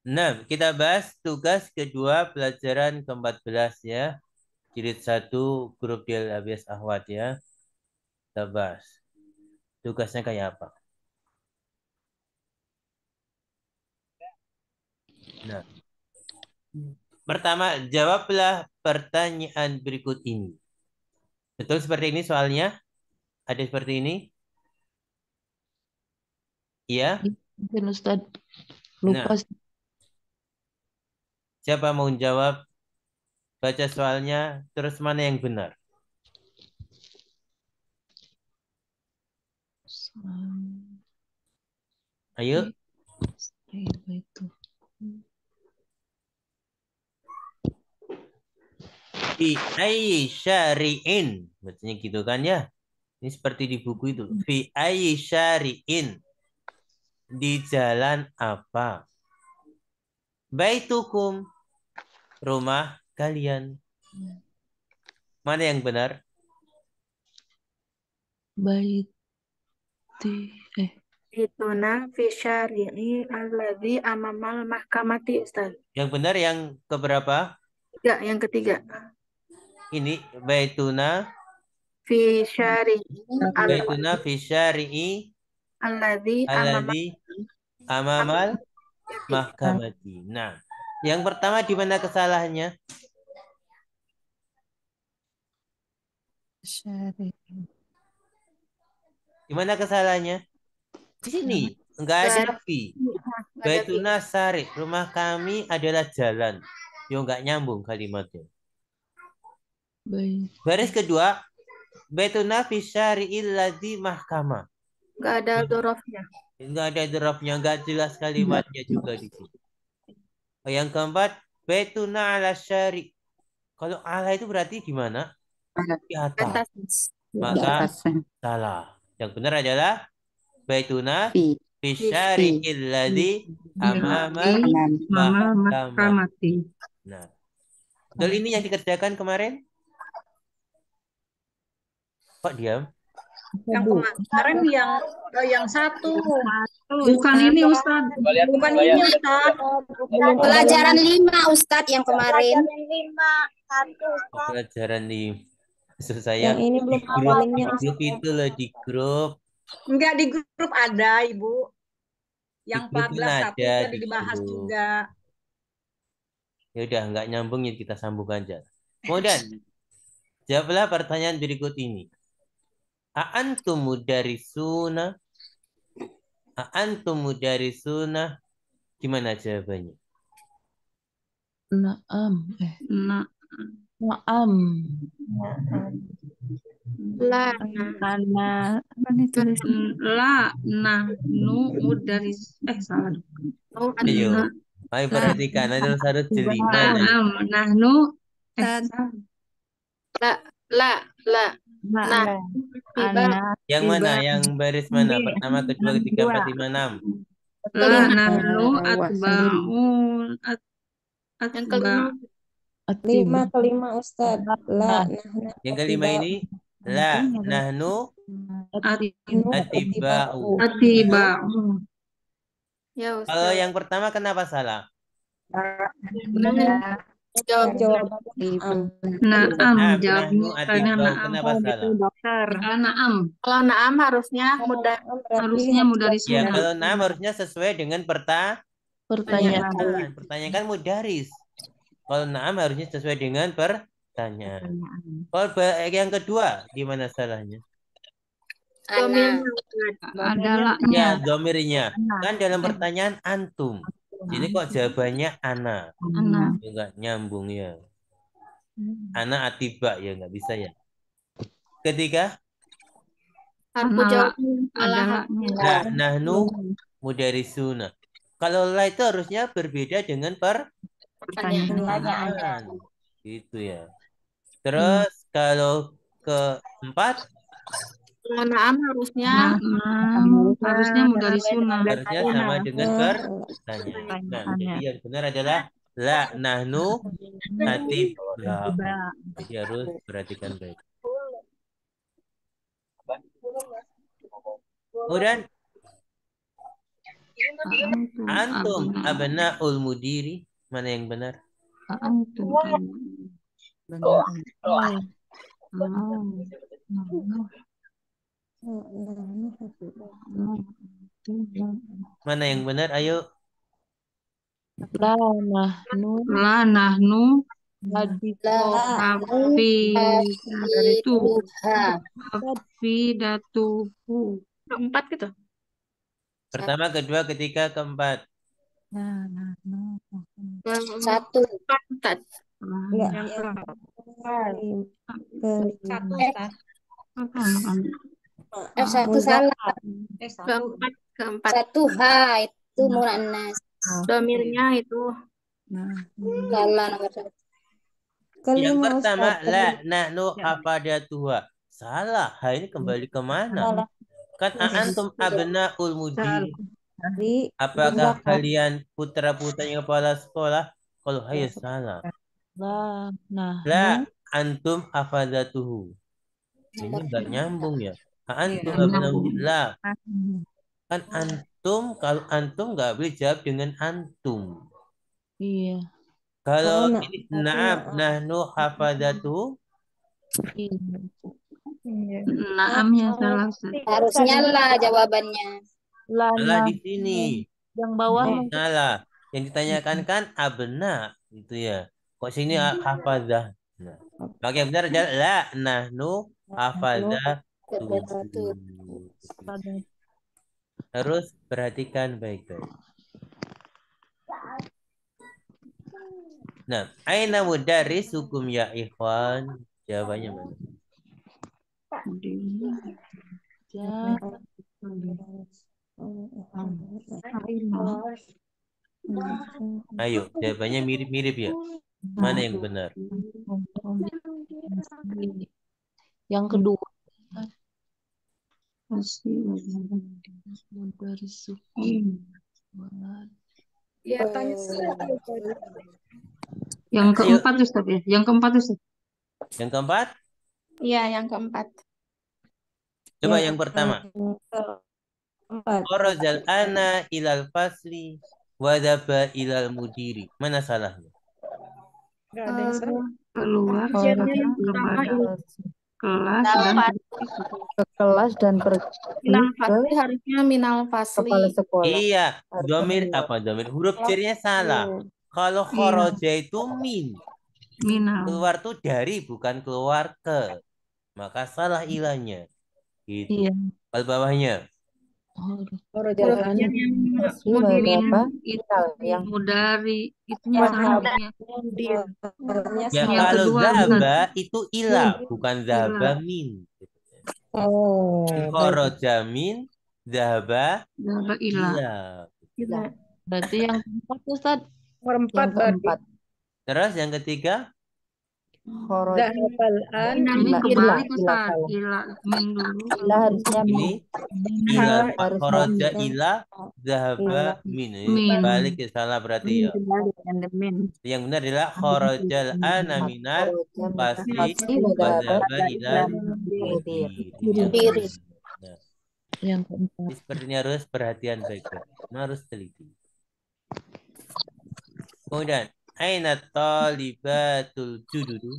Nah, kita bahas tugas kedua pelajaran ke-14 ya. Jilid 1 grup Del Abias Ahwat ya. Kita bahas. Tugasnya kayak apa? Nah, pertama jawablah pertanyaan berikut ini. Betul seperti ini soalnya? Ada seperti ini? Iya? Mungkin Ustaz lupa Nah, siapa mau jawab? Baca soalnya, terus mana yang benar? Ayo. itu. Fi ayyi syari'in. Bacanya gitu kan ya? Ini seperti di buku itu. Fi ayyi syari'in. Di jalan apa? Baitukum. Rumah kalian. Mana yang benar? Baiti Ituna fi syari'i alladzi amamal mahkamati Ustaz. Yang benar yang keberapa? Tiga, yang ketiga. Ini baituna. Fi syari'i Baituna fi syari'i alladzi amamal alladzi amamal mahkamati. mahkamati. Nah, yang pertama di mana kesalahannya? syari. Di mana kesalahannya? Di sini. Enggak ada Nggak fi. ada fi. Baituna sari. Rumah kami adalah jalan. Yo enggak nyambung kalimatnya. Baiti Baris kedua, baituna fi syari'il ladzi mahkamah. Nggak ada dorofnya. Enggak ada drop-nya, enggak jelas kalimatnya juga di sini. Yang keempat, baituna ala syari. Kalau ala itu berarti di mana? Di atas. Atas. Di Maka atasnya. salah. Yang benar adalah baituna Fi. fi Fi syari'il ladzi amamal Amam. Mama mahkamah. mahkamati. Nah, betul ini yang dikerjakan kemarin? Kok diam? Yang kemarin yang satu. Bukan ini Ustaz. Bukan ini Ustaz. Pelajaran 5 Ustadz yang kemarin. Pelajaran di maksud saya yang ini belum di ada grup, linknya di grup itu loh, di grup. Enggak, di grup ada Ibu. Yang Di grup kan 14 satu ada itu di dibahas grup. juga. Ya udah nggak nyambung ya kita sambung aja. Kemudian jawablah pertanyaan berikut ini. A'antum mudarisuna? A'antum mudarisuna? Gimana jawabannya? Naam Nah, Naam la. Ana apa nih tulis la nahnu mudaris salah. Oh, Ayo, Nah, ayo perhatikan. Ada satu jeli mana? naam nahnu la la la. Nah, tiba Ana Yang mana? Yang baris mana? Pertama, kedua, ketiga, empat, lima, enam. la nahnu Bawah sendiri. atba'un yang kelima. lima kelima Ustaz la Yang kelima ini la nahnu atiba'u. atiba'u. Ya Kalau Ustaz. yang pertama kenapa salah? Jawab. Naam Nah, nahnu jawabnya karena atiba'u. naam. Kenapa salah? Dokter. Karena naam Kalau naam harusnya mudah harusnya mudaris Ya, sunnah. kalau nam harusnya sesuai dengan pertanyaan pertanyaan. Pertanyaan kan mudaris. Kalau naam harusnya sesuai dengan pertanyaan. Kalau yang kedua, gimana salahnya? domirnya. Adalahnya. Ya, domirnya. Kan dalam pertanyaan antum. Ini kok jawabannya ana. Ana. Ya, nggak nyambung ya. Ana atiba ya, nggak bisa ya. Ketiga, Harfu jawabnya Adalahnya. la nahnu mudarisuna. Kalau la itu harusnya berbeda dengan pertanyaan. Gitu ya. Terus kalau keempat, Kalau naam harusnya harusnya mudaris sunnah. harusnya sama dengan pertanyaan. Nah, jadi yang benar adalah la nahnu atiba'u. Jadi harus perhatikan baik. Kemudian Antum abna'ul mudiri. Mana yang benar? Antum Mana yang benar? Ayo. La nahnu la nahnu Hafi hafidatu ha. hafidatuhu. Keempat gitu. Pertama, kedua, ketiga, keempat. Satu. Ustaz. enggak Yang yang Satu, kelima Ustaz. Satu salah. keempat. Keempat. Satu ha itu muannas. Domirnya itu. Salah nomor satu. Yang kelima pertama, Ustaz. la nahnu hafadatuha. Salah. Ha ini kembali kemana? Salah. Kan antum abna'ul mudiri. Di Apakah belakang. kalian putra-putranya kepala sekolah? Kalau hayo salah. La nahnu La antum hafadatuhu. Ini enggak nyambung ya. Antum abna'ul mudiri. La. Kan antum, kalau antum nggak boleh jawab dengan antum. iya Kalau Oh, ini na'am nahnu hafadatuhu. iya Naamnya salah Ustaz. Harusnya lah jawabannya. la Salah di nahnu sini. yang bawah Ini salah. Yang ditanyakan kan abna gitu ya. Kok sini hafadah? Nah, maka yang benar adalah la nahnu hafadah. Harus perhatikan baik-baik. Nah, aina mudarris hukum ya ikhwan? Jawabannya mana? ya Ayo, jawabannya mirip-mirip ya. Mana yang benar? yang kedua Yang keempat Ustaz ya. Yang keempat Ustaz. Yang keempat? Iya, yang keempat. Coba yang pertama. keempat Kharajal ana ilal fasli wadaba ilal mudiri. Mana salahnya? Nggak ada yang salah. Keluar Ujiannya yang pertama kepada ini. kelas dan ke kelas dan pergi Minal ke fasli harusnya minal fasli. kepala sekolah Iya, domir apa domir? Huruf C-nya salah. Kalau kharaja itu min. minal. Keluar tuh dari, bukan keluar ke. Maka salah ilahnya. Gitu. iya Kalau bawahnya. Hurufnya yang mudirin Itu yang mudari itunya salahnya. Ya Yang kalau kedua, zaba itu ilah, bukan zaba Ilah. min. oh Kharaja min, zaba Zaba ilah. ilah. berarti yang keempat Ustaz Nomor 4 yang keempat Terus yang ketiga, khoroja Ini Ilah, kebalik ilah, Ustaz. salah. Ilah min dulu. ilah harusnya ini min ilah, harusnya kharaja min. ilah, zahaba min. Ini Min. balik ya, salah berarti ya. Yang benar adalah kharajal ana minal fasli wa zahaba ilal mudiri. Nah, yang keempat ini sepertinya harus perhatian baik-baik. Harus teliti. Kemudian, aina talibatul jududu?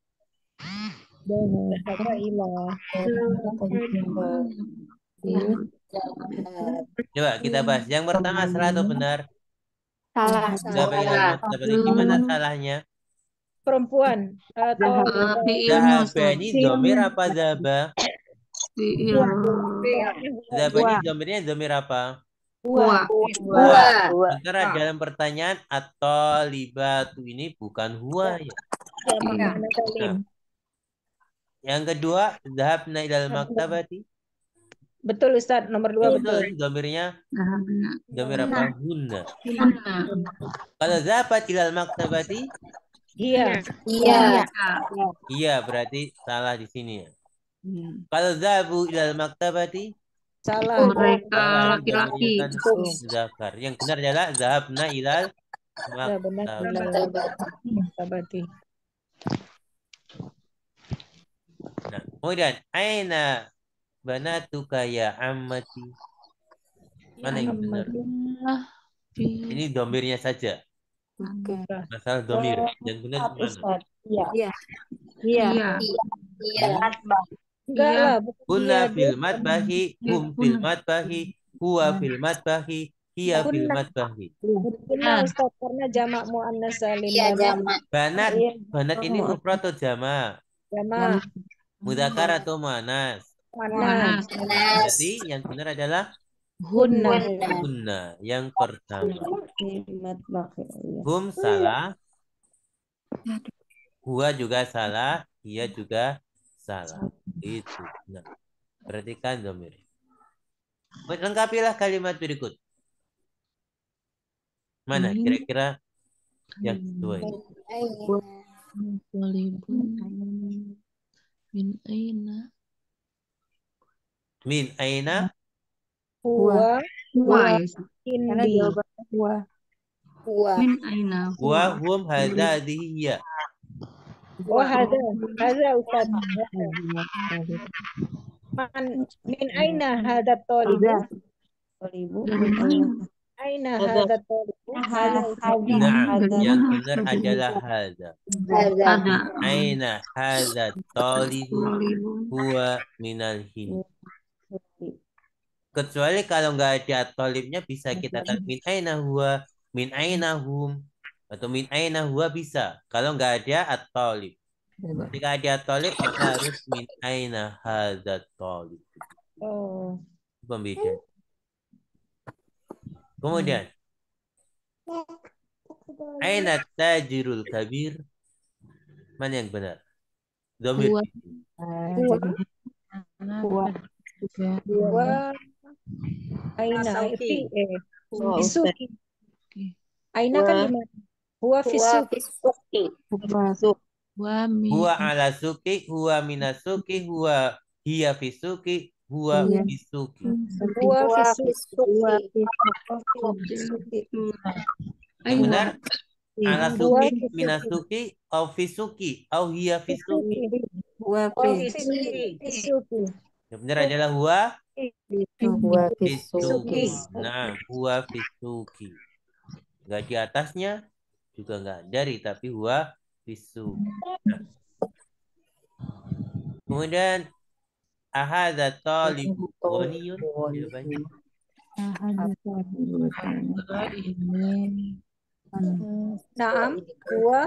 Coba kita bahas. Yang pertama salah atau benar? Salah. Zahaba ilal maktabati. Gimana salahnya? perempuan atau Zahaba ini domir apa zahaba? Fi'il. Zahaba ini domirnya domir apa? Wa. Sementara dalam pertanyaan atau libatu ini bukan huwa ya. Nah, yang kedua, zahabna ilal maktabati. betul Ustaz, nomor 2 betul. Betul, domirnya Zahabna. domir apa? Hunna. Hunna. Kalau zahabat ilal maktabati, Iya. iya berarti salah di sini ya. Kalau zahabu ilal maktabati, Salah. Mereka salah, laki-laki. domirnya kan zakar. Yang benar adalah zahabna ilal Ya, benar. maktabati. Maktabati. Nah, kemudian aina banatuka ya ammati. Mana yang benar? Ini domirnya saja. Masalah domir. Yang benar mana? Ustaz. Iya. Iya. Iya. Iya. Enggak Iya. lah, bukan Kunna dia. fil matbahi, hum fil Kunna. matbahi, huwa fil matbahi, hiya fil Kunna. matbahi. Kunna Ustaz karena jamak muannas salim. Iya, jamak. Banat, Iya. banat ini mufrad atau jama? Jamak Mudzakkar atau muannas? muannas. Nas. Jadi yang benar adalah Hunna. kunna. Yang pertama. Kalimat bakhil. Iya. Hum salah, huwa juga salah, hiya juga salah. Itu. Nah, perhatikan domir. Lengkapilah kalimat berikut. Mana kira-kira yang kedua ini? Min aina Huwa Huwa ya. indi. Huwa. Min aina wa huwa. hum hadhihi hiya. Oh, hadza Ustaz. Min aina hadza talibu? Aina hadza talibu? Nah, yang benar adalah hadza. Ada. Aina hadza talibu Tolibu. huwa minal hind. Kecuali kalau nggak ada tolibnya bisa kita katakan min aina huwa, min aina hum, atau min aina huwa bisa. Kalau nggak ada at-talib. Ketika ada at-talib maka harus min aina hadza talib. Oh. Pembeda. Kemudian aina tajirul kabir. Mana yang benar? Dhamir. Huwa aina Masauki. fisuki. Aina kan di mana? Huwa fisuki. Huwa ala suki, huwa minasuki, huwa hiya fisuki, huwa fisuki. Huwa fisuki. Yang benar ala Huwa suki, minasuki, au fisuki, au hiya fisuki. Oh, fisuki. Yang benar adalah huwa fisuki. Fisuki. Nah, huwa fisuki. Enggak di atasnya, juga enggak dari, tapi huwa fisuki. Nah. Kemudian ahadza talibu ghaniyun. Jawabannya Naam. Huwa.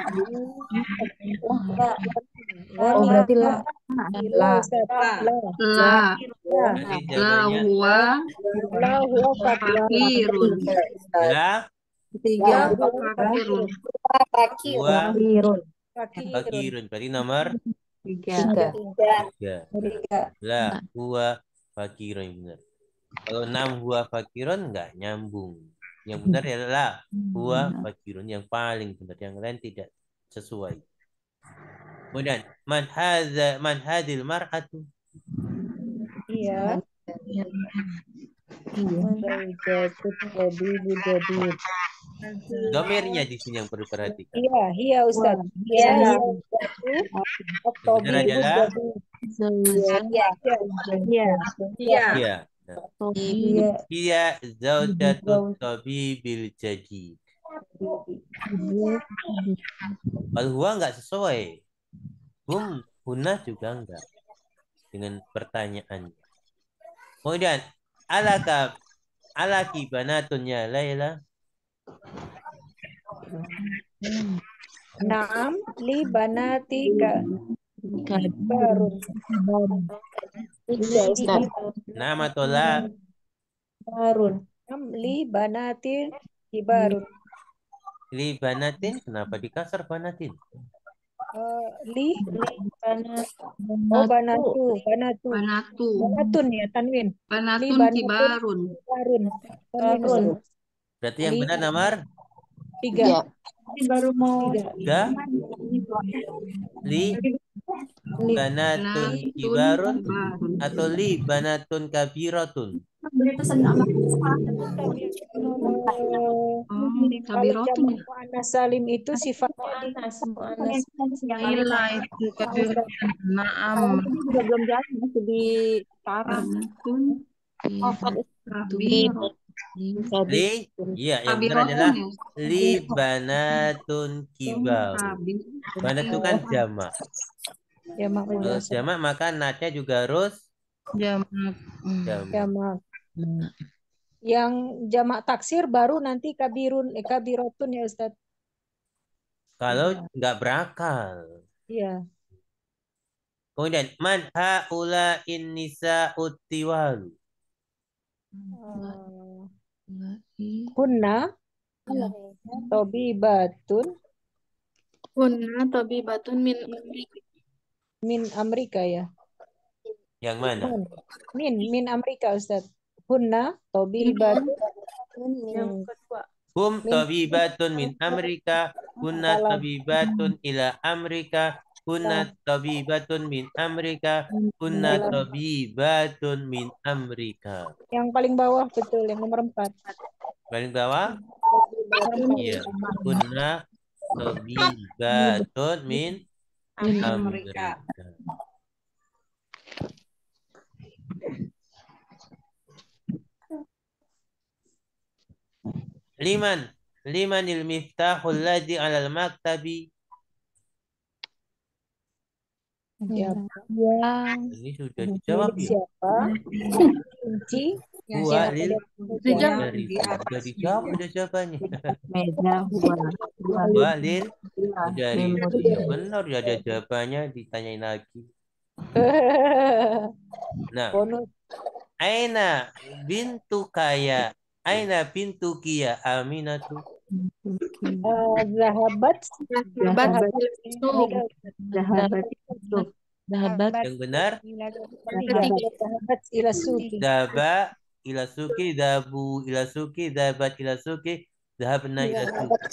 Oh, berarti la. La. La. Berarti La jawabannya huwa La huwa fakirun. la Tiga. Fakirun. huwa fakirun. fakirun. Berarti nomor Tiga. 3. La huwa fakirun yang benar. Kalau 6 huwa fakirun enggak nyambung. Yang benar adalah huwa fakirun yang paling benar, yang lain tidak sesuai. Kemudian man hadhil mar'atu. Iya. Zaujatut tabibi jadid. Domirnya di sini yang perlu perhatikan. Iya, iya Ustaz. Iya. Benar adalah Iya. Iya. iya. Iya zaujatut tabibil jadid. Kalau huwa enggak sesuai. Huna juga enggak. Dengan pertanyaannya. Kemudian alaki banatun ya Laila. Naam li banati kibarun. Iya, Ustaz. Nama tola Barun. Naam li banati kibarun. li banatin. Kenapa dikasar banatin? Li oh banatu. Banatu. Banatun ya tanwin. Banatun kibarun. Barun. Tanwin. Berarti yang benar nomor 3. Baru mau 3. Li banatun kibarun atau li banatun kabiratun. Kalau jamak muannas salim itu sifatnya Ila itu kabir. Naam. juga belum jalan masih di sekarang. Banatun Kabirun. Iya, yang benar Kabirotun adalah ya. libanatun kibaru. Kabir. Banat itu kan jamak. Jamak Kalau mudzakkar. jamak maka natnya juga harus Jamak. jamak. Jamak. Yang jamak taksir baru nanti kabirotun ya Ustaz. Kalau nggak berakal. Iya. Kemudian man haula innisa utiwalu. Kunna tobibatun Kunna tabibatun min Amerika. min Amerika ya. Yang mana? Min Amerika Ustaz. Kunna tobibatun Yang kedua. Hum tabibatun min Amerika, kunna tabibatun ila Amerika, kunna tabibatun min Amerika, kunna tabibatun min Amerika. Yang paling bawah betul, yang nomor 4. Paling bawah? Iya. Kunna tabibatun min Amerika. Limanil miftahul ladzi 'alal maktabi. Ini sudah dijawab ya. Siapa? Kunci. Huwa lil Dijawab. sudah dijawab udah jawabannya. Meja Huwa lil dari benar ya ada jawabannya ditanyain lagi. Nah, Bonus. Aina bintu kaya. Aina bintu kia Aminatu. Zahabat. Zahabat Yang benar Zahabat ila suki. daba ila suki, dabu ila suki, dabat ila suki, dahabna ila suki.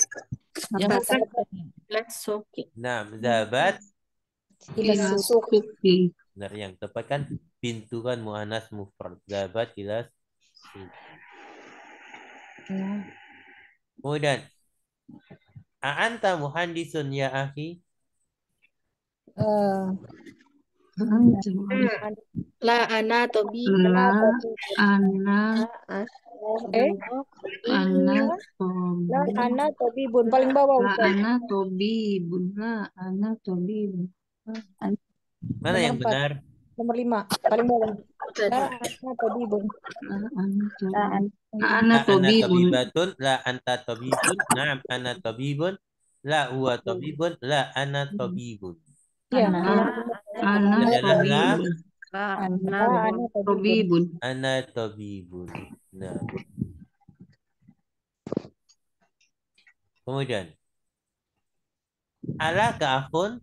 Let's soki. Nah, dabat Ila suki. benar yang tepat kan bintu kan muannas mufrad. Dabat ila suki. Kemudian a'anta muhandisun ya akhi? La ana tobi. Ana tabibun paling bawah Ustaz. Mana yang benar? Nomor 5 paling bawah. Ana tabibun. La ana tabibatun, la anta tabibun, na'am ana tabibun, la huwa tabibun, la ana tabibun. Ya. Adalah la Ana tabibun. ana tabibun. Nah. Kemudian ala ka akhun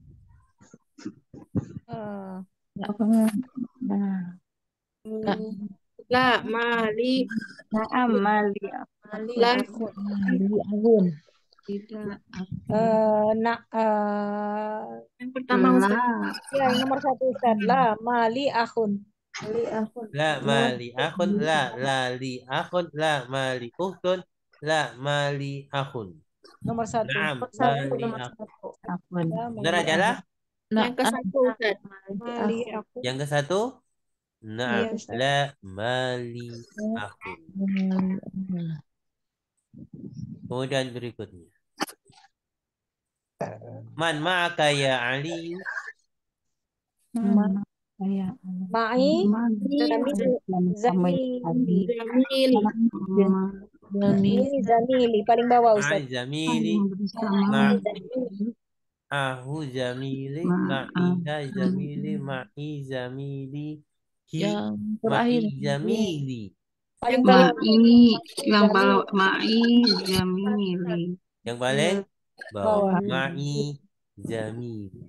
La mali. La yang pertama Ustaz. Ya, yang nomor 1 Ustaz. La mali akhun. la mali akhun, la li akhun, la mali ukhtun, la mali akhun. Nomor 1. Naam, mali akhun. Benar aja lah. Yang ke satu Ustaz. Mali akhun. Yang ke satu? Naam, Iya, Ustaz. la mali akhun. Kemudian berikutnya. Man ma'aka ya Ali? Ma'i Zamili paling bawah Ustaz. Zamili, ahu zamili, ma'iha zamili, ma'i zamili, hi ma'i zamili. Paling bawah. Yang paling bawah, ma'i zamili.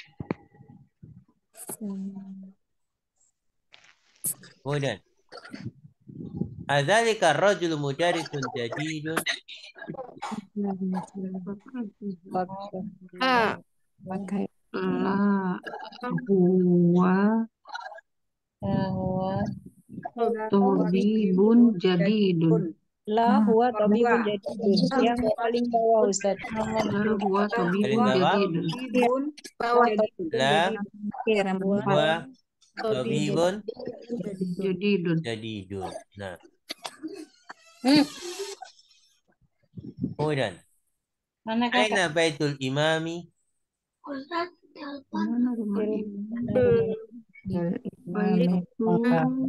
Kemudian adzalika ar-rajulu mudarrisun jadidun? Tabibun jadidun. La huwa tabibun jadidun. Yang paling bawah Ustaz. Huwa Paling tabibun bawah, jadidun. Bawah la huwa tabibun Jadidun. jadidun. Nah, Kemudian, Mana aina baitul imami? Mana rumah Baitul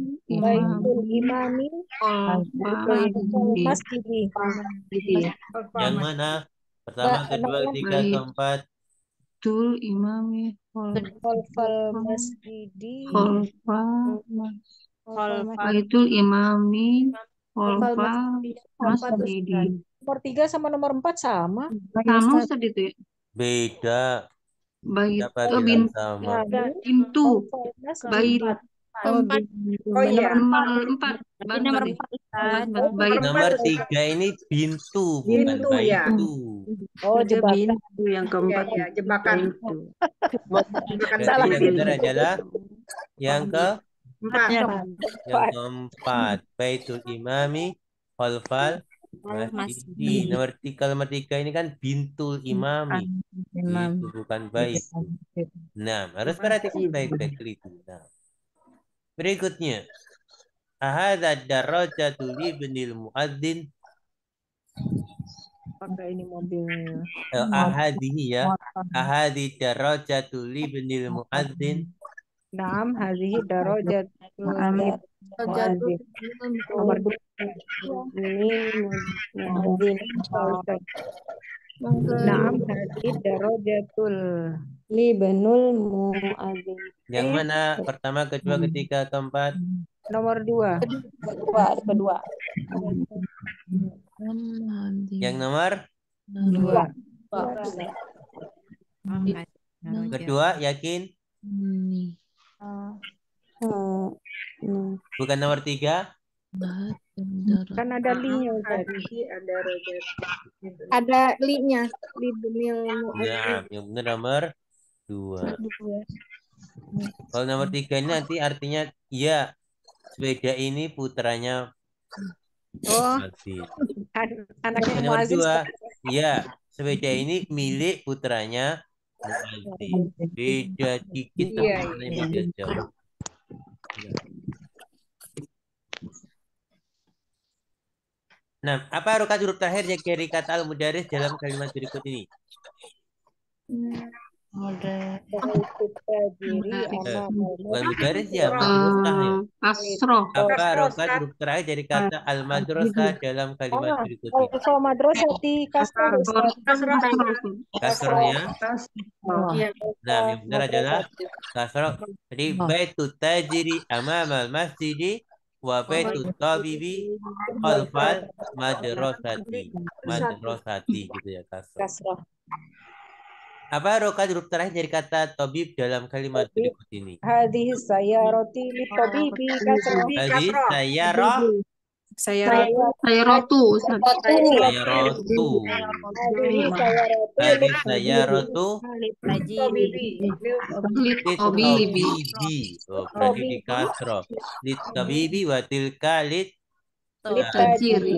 imami masjidi. Yang mana? Pertama, kedua, ketiga, keempat. Baitul imami Khalfal masjidi. Baitul imami khalfal masjidi. Nomor 3 sama nomor 4 sama. Sama Ustaz itu ya? Beda. Siapa Bait bilang sama? pintu Khalfal bait masjidi. Oh iya. nomor 4 bait Nomor 3 ini bintu, bukan Bintu, ya. baitu. Oh, jebakan. yang keempat Iya, jebakan. Jebakan Berarti salah. yang benar adalah yang Empat. keempat. Baitul imami khalfal masjidi. Nomor 3 ini kan bintul imami. Itu bukan bait. Nah, harus perhatikan baik-baik itu. Nah, berikutnya. Ahadza darajatu li ibnil muadzin. Pakai ini mobilnya. Ahadihi ya. Ahadi darajatu li ibnil muadzin. Naam, hadhihi darajat. Nomor 2. Naam, hadhihi darajatul Libnul muadzin. Yang mana? Pertama, kedua, ketiga, keempat. nomor 2. Kedua. Yang nomor 2. kedua, yakin? Bukan nomor 3? Kan ada linknya Ustaz. Ada rojat. Ada li-nya. Libnil Nah, yang benar nomor 2. Kalau nomor 3 ini nanti artinya ya, sepeda ini putranya Oh, Muadzin. anaknya Nomor Muazzin. 2, ya, sepeda ini milik putranya Muadzin. Beda dikit, Iya, tapi beda jauh. Nah, apa harokat huruf terakhir dari kata al-mudaris dalam kalimat berikut ini? Bukan mudaris ya, madrasah ya. kasroh Apa harokat huruf terakhir dari kata al-madrasah dalam kalimat berikut ini? Kalau madrasati kasar Ustaz. Kasrohnya. Iya. Nah, yang benar adalah kasroh. Jadi baitu tajiri amamal masjidi wa baitu tabibi khalfal madrasati gitu ya, kasroh. Kasrah. Apa harokat huruf terakhir dari kata tabib dalam kalimat berikut ini? Hadhihi sayyarati li tabibi kasrah. Hadis sayyarah sayrotu Ustaz. sayyaratu. Hadhihi sayyarati Hadis sayyaratu Tabibi. Obibi tabibi. Oh, berarti di kasroh. Lit tabibi wa tilka lit. tajiri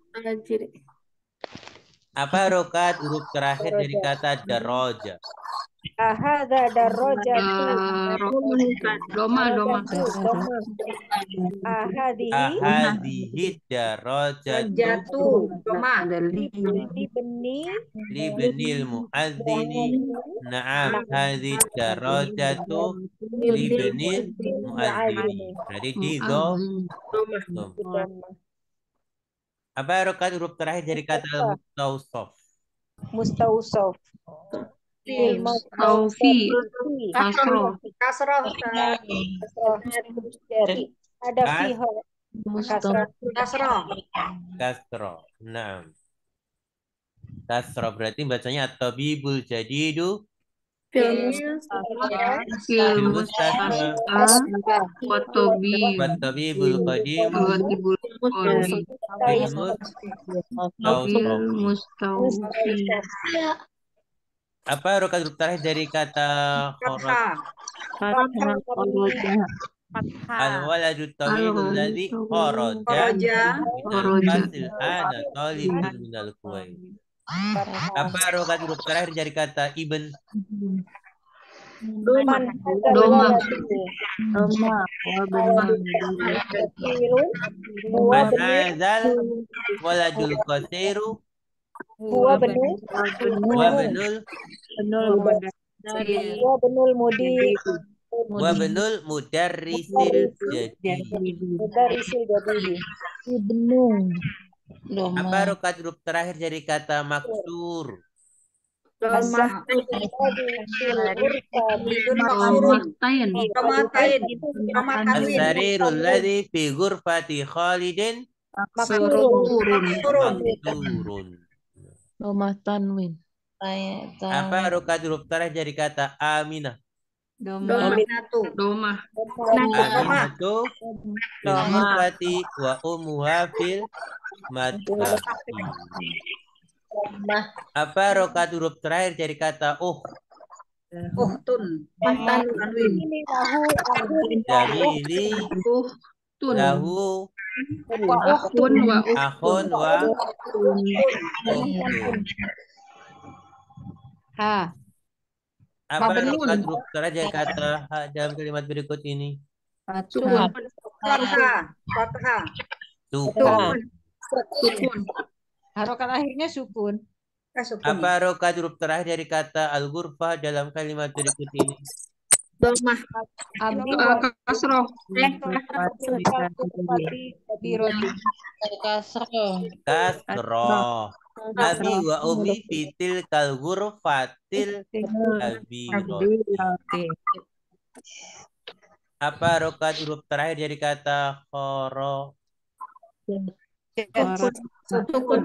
Apa harokat huruf terakhir dari kata daraja? Ahadza darajatu. doma Ahadihi darajatu Jatuh. Doma. Libni libnil muadzini. Naam, hadhihi darajatu libnil muadzini. Berarti di dom. Apa harokat huruf terakhir dari kata al-mustawsaf? mustawsaf. Taufi kasroh Kasroh. Ada fiha kasrah. Kasroh. Kasroh. Naam. Kasroh berarti bacanya at-tabibul jadidu fil mustasfa Watobi wat-tabibul qadimu Watibul Qodi Mustaufi Apa harokat huruf terakhir dari kata khoraj? Al-waladu tawilul ladzi kharaja minal fasil ana talibun minal kuwait. Apa harokat huruf terakhir dari kata ibn? Doma. Doma. Doma. Kasirun. Man hadzal waladul qasiru Huwa benul. wa benul Huwa benul mudi. wa benul mudarrisil jadi. Mudarisil jadi. Ibnu. Apa rokat huruf terakhir dari kata maksur? Doma. Domatain. Domatain. Domatanwin. As-sarirul ladzi fi ghurfati Khalidin Turun. maksurun. Doma tanwin. Apa rokat huruf terakhir dari kata Aminah? Dominatu. Doma. Aminatu fil ghurfati wa ummuha fil madbaki. Apa rokat huruf terakhir dari kata Uhtun. Tanwin. Ini lahu Jamili Tun. lahu Akun wa akhun wa uhtun. ukhtun. ha. Apa Mabnun. rokat huruf terakhir dari kata ha dalam kalimat berikut ini? Sukun. Fathah. Fathah. Sukun. Sukun. Harokat akhirnya sukun. Kasukun. Apa rokat huruf terakhir dari kata al-ghurfah dalam kalimat berikut ini? Doma. Abdi Kasroh. biroti. Kasroh. Abi wa umi fitil kal ghurfatil kabiroti. Apa rokat huruf terakhir dari kata khoro? Sukun.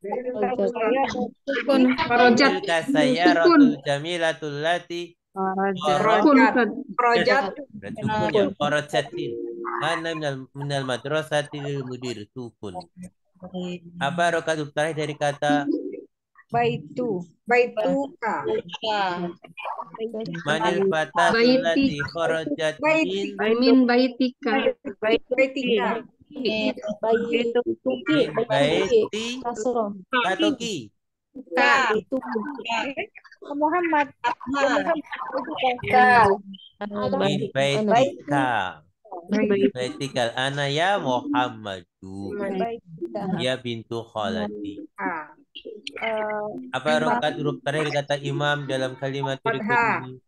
Sukun. Karojat. Tilka sayyaratul jamilatul lati Sukun. Projat. berarti sukun ya kharajatin. Ana minal madrasati lil mudir sukun. Apa rokat huruf terakhir dari kata Baitu. Baituka. manil fatatul lati kharajat Min baitika. Baitika. min baiti katoki Ka. Muhammad. min baitika baitikal ana ya Muhammadu ya bintu khalati. Ka. Apa rokat huruf terakhir kata imam dalam kalimat berikut Fathah. ini?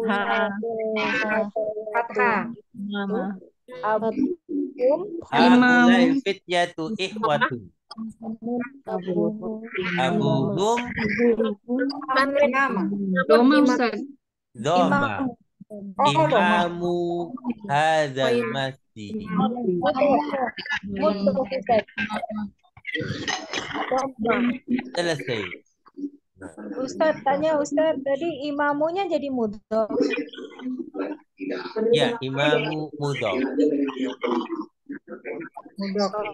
Fathah. Haula'il fityatu ikhwatun. Abuhum Nama. Doma Ustaz. dhoma. Imamu hadzal masjid. Selesai. Ustadz tanya Ustadz tadi imamunya jadi mudhof. Ya, imamu mudhof. Mudok.